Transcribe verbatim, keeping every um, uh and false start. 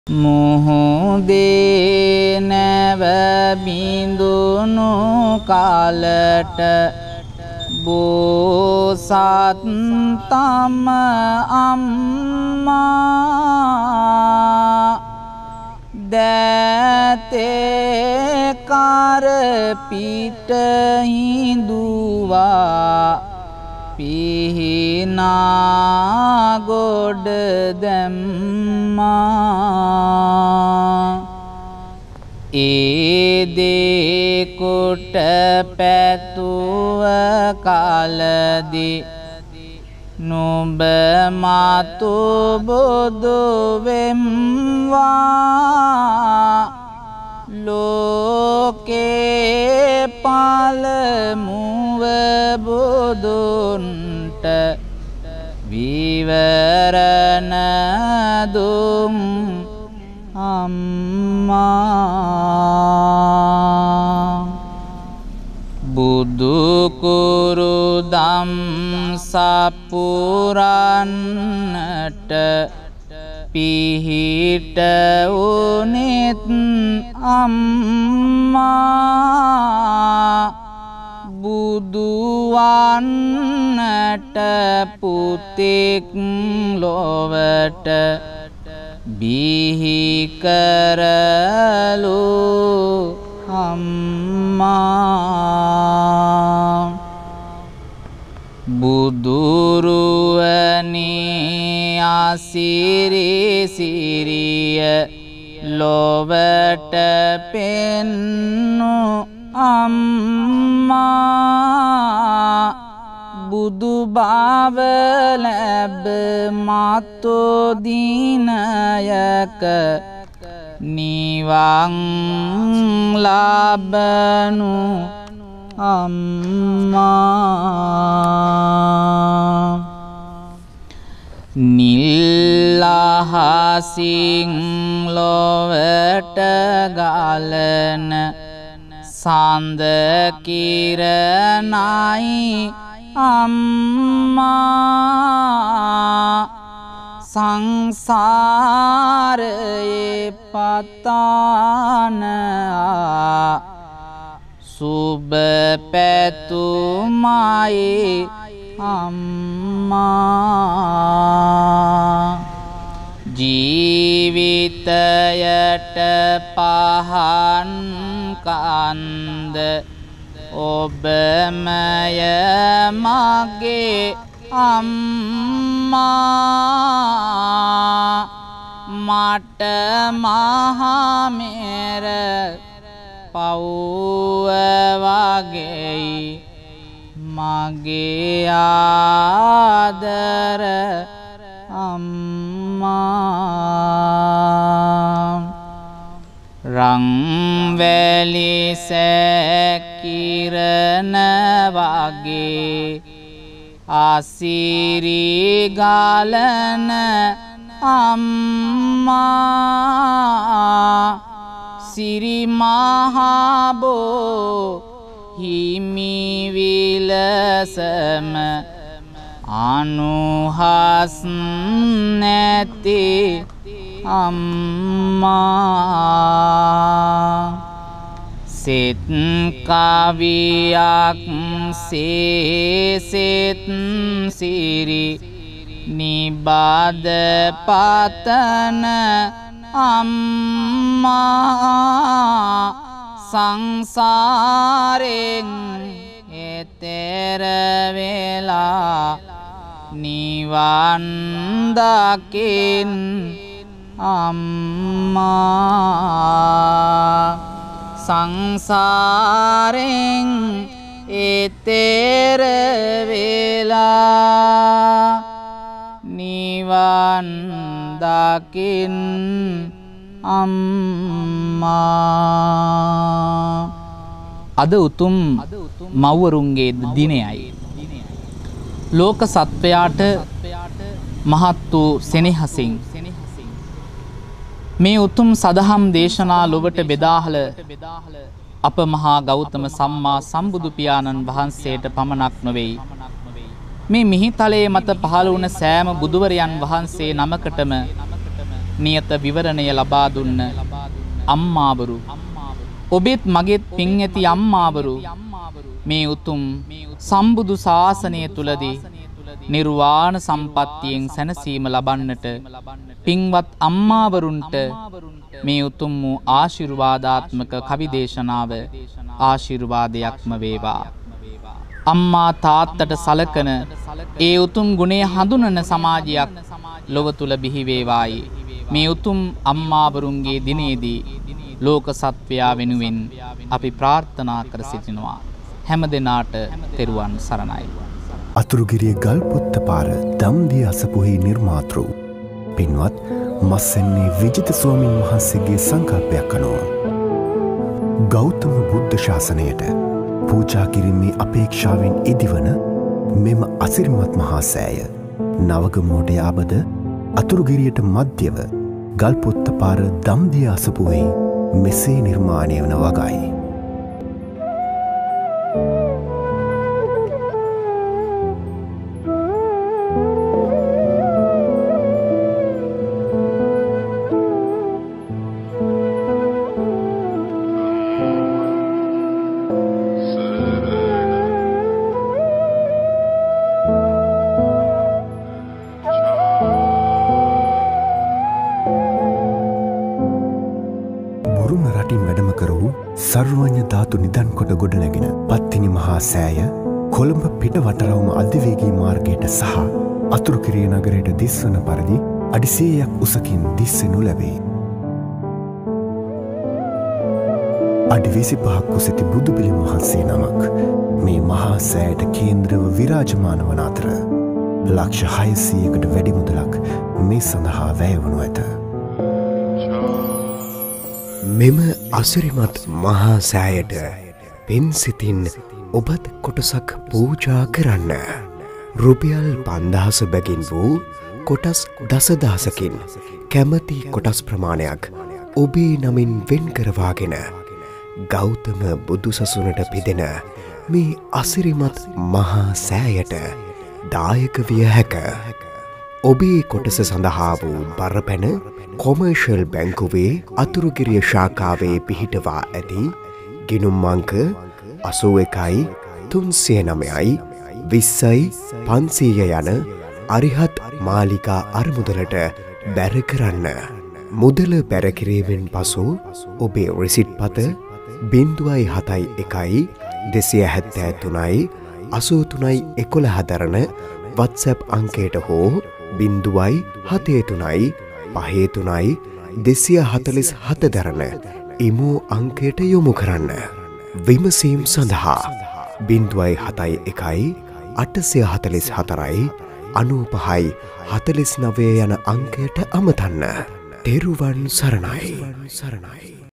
මුහුදේ නැව බිඳුණු කාලට බෝසත් තම අම්මා දැතේ කර පිට හිඳුවා පිහිනා ගොඩ දැම්මා ඒ දේ කොට පැතුව කලදී නුඹ මතු බුදු වෙම්වා ලෝකේ පළමුව බුදුන්ට විවරණ දුම් අම්මා බුදු කුරුදම් සපුරන්නට පිහිට උනෙත් අම්මා බුදු වන්නට පුතෙක් ලොවට බිහි කරලු අම්මා බුදුරුවනි අසිරි සිරිය ලොවට පෙන්නු අම්මා බුදු බව ලැබ මතෝ දිනයක නිවන් ලබනු අම්මා නිල් අහසින් ලොවට ගලන සඳ කිරණයි අම්මා සංසාරයේ පතානා සුබ පැතුමයි අම්මා ජීවිතයට පහන් කන්ද ඔබමය මගේ අම්මා මට මහමෙර පව්ව වගෙයි මගේ ආදර අම්මා රංවැලි සැකිරන වගේ අසිරි ගලන අම්මා සිරි මහබෝ හිමි විලසම අනුහස් නැති අම්මා සෙත් කවියක් සේසෙත් සිරි නිබද පතන අම්මා සංසාරෙන් එතෙර වෙලා නිවන් දකින් අම්මා සංසාරෙන් එතෙර වෙලා නිවන් දකින් අම්මා අද උතුම් මව්වරුන්ගේ දිනයයි ලෝක සත්වයාට මහත් වූ සෙනෙහසින් මේ උතුම් සදහම් දේශනා ලොවට බෙදාහල අප මහා ගෞතම සම්මා සම්බුදු පියාණන් වහන්සේට පමණක් නොවේයි මේ මිහිතලයේ මත පහළ වුණ සෑම බුදුවරයන් වහන්සේ නමකටම නියත විවරණය ලබා දුන්න අම්මාවරු ඔබෙත් මගෙත් පින් ඇති අම්මාවරු මේ උතුම් සම්බුදු ශාසනය තුලදී නිර්වාණ සම්පත්තියෙන් සැනසීම ලබන්නට පින්වත් අම්මාවරුන්ට මේ උතුම් වූ ආශිර්වාදාත්මක කවි දේශනාව ආශිර්වාදයක්ම වේවා. අම්මා තාත්තට සලකන ඒ උතුම් ගුණය හඳුනන සමාජයක් ලොව තුල බිහි වේවායි. මේ උතුම් අම්මාවරුන්ගේ දිනේදී ලෝක සත්වයා වෙනුවෙන් අපි ප්‍රාර්ථනා කර සිටිනවා. හැම දිනාට තෙරුවන් සරණයි. අතුරුගිරිය ගල්පොත්ත පාර දම්දිය අසපුහි නිර්මාතෘ පින්වත් මස්සෙන්නේ විජිත ස්වාමින් වහන්සේගේ සංකල්පයක් අනුව ගෞතම බුද්ධ ශාසනයට පූජා කිරීමේ අපේක්ෂාවෙන් ඉදිවන මෙම අසිරිමත් මහා සෑය නවගමුවට යාබද අතුරුගිරියට මධ්‍යව ගල්පොත්ත පාර දම්දිය අසපුහි මෙසේ නිර්මාණය වන වගයි. සර්වඥ ධාතු නිදන් කොට ගොඩනැගෙන පත්තිනි මහා සෑය කොළඹ පිට වටරවම අධිවේගී මාර්ගයට සහ අතුරුකිරිය නගරයට දිස්වන පරිදි අඩිසේයක් උසකින් දිස්සෙනු ලැබේ. අඩි විසි පහක් උසිති බුදුපිළිම වහන්සේ නමක් මේ මහා සෑයට කේන්ද්‍රව විරාජමාන වන අතර ලක්ෂ හයසීයකට වැඩි මුදලක් මේ සඳහා වැය වනු ඇත. මෙම අසිරිමත් මහා සෑයට පෙන් සිතින් ඔබත් කොටසක් පූජා කරන්න. රුපියල් පන්දහස බැගින් වූ කොටස් දසදහසකින් කැමති කොටස් ප්‍රමාණයක් ඔබේ නමින් වෙන් කරවාගෙන ගෞතම බුදු සසුනට පිදෙන මේ අසිරිමත් මහා සෑයට දායක විය හැක. ඔබේ කොටස සඳහා වූ බරපැන කොමර්ෂල් බැංකුවේ අතුරුගිරිය ශාඛාවේ පිහිටවා ඇති ගිණුම් අංක අසූ එකයි තුන්සිය නවයයි විස්සයි පන්සීය යන අරිහත් මාලිකා අරමුදලට බැර කරන්න. මුදල බැරකිරීමෙන් පසු ඔබේ රිසිට් පත බිංදුවයි හතයි එකයි දෙසිය හැත්තෑ තුනයි අසූ තුනයි එකොළහ දරන වත්සැප් අංකයට හෝ බිංදුවයි හතේ තුනයි පහේ තුනයි දෙසිය හතලිස් හත දරන ඉමෝ අංකයට යොමු කරන්න. විමසීම් සඳහා බිංදුවයි හතයි එකයි අටසිය හතලිස් හතරයි අනූපහයි හතලිස් නවය යන අංකයට අමතන්න. තෙරුවන් සරණයි.